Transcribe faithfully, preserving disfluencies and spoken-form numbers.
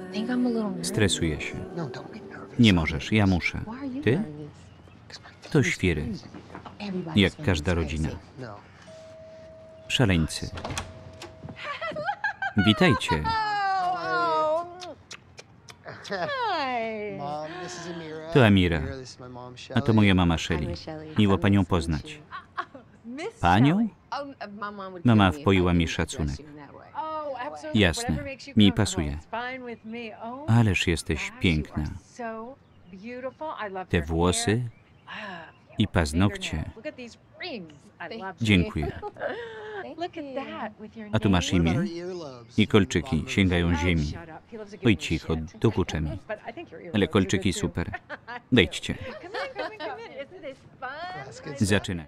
Stresuję się. Nie możesz, ja muszę. Ty? To świry. Jak każda rodzina. Szaleńcy. Witajcie. To Amira, a to moja mama Shelly. Miło panią poznać. Panią? Mama wpoiła mi szacunek. Jasne, mi pasuje. Ależ jesteś piękna. Te włosy i paznokcie. Dziękuję. A tu masz imię? I kolczyki sięgają ziemi. Oj, cicho, dokuczę mi. Ale kolczyki super. Dejdźcie. Zaczynać.